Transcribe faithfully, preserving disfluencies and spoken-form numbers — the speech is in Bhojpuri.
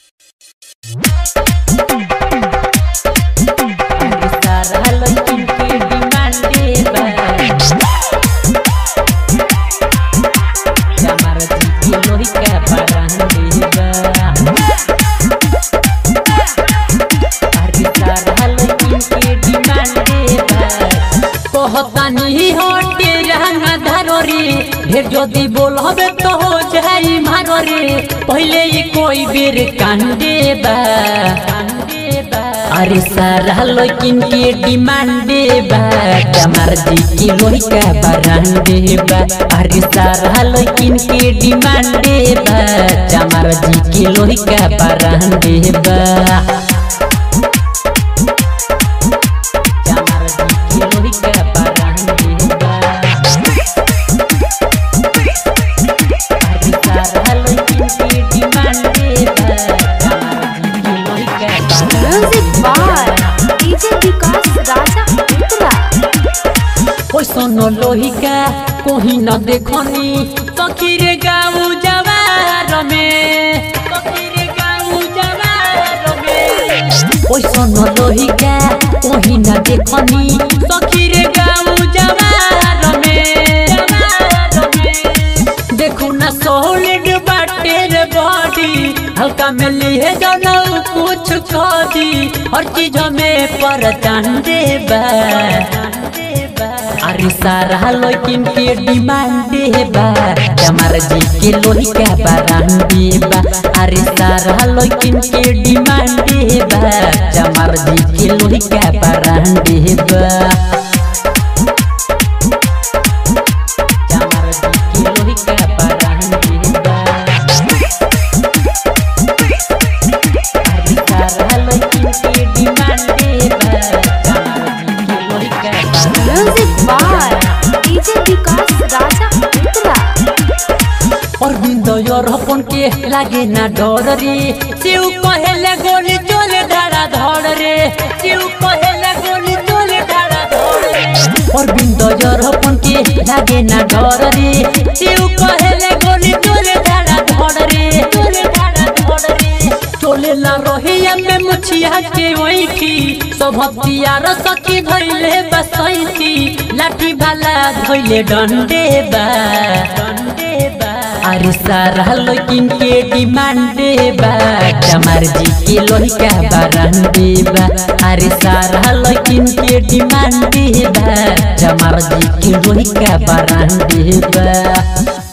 ढेर जदि बोलबे तो हो जाई मारो रे पहले ही कोई बेर कांदे बा अरे सारा लेकिन के डिमांडे बा कमर जी की लोही का बरांडे बा अरे सारा लेकिन के डिमांडे बा कमर जी की लोही का बरांडे बा सोनो लोहिका कोही न देखनी तखिरे गाँव जवार में तखिरे गाँव जवार में ओइ सोनो लोहिका कोही न देखनी तखिरे गाँव जवार में जवार में देखो ना सॉलिड बाटे रे बॉडी हल्का में लिए जाना कुछ खोदी हर चीज में परचान देबा अरे सारा लेकिन के डिमांडे बा कमर जी के लोही का बरांडे बा अरे सारा लेकिन के डिमांडे बा कमर जी के लोही का बरांडे बा कमर जी के लोही का बरांडे बा अरे सारा लेकिन के डिमांडे बा कमर जी के लोही का अपन के लागे ना डर रे शिव कहेले गोली चले धारा धड़ रे शिव कहेले गोली चले धारा धड़ रे और बिंदर अपन के लागे ना डर रे शिव कहेले गोली चले धारा धड़ रे चले धारा धड़ रे चले ला रोहिया में मुछिया के ओइठी सब हथियार सखी धइले बसैती लाठी भाला धइले डंडे बा डंडे बा अरे सारा लेकिन के डिमांडे बा कमर जी के लोही का बरांडे बा अरे सारा लेकिन के डिमांडे बा कमर जी के लोही का बरांडे बा।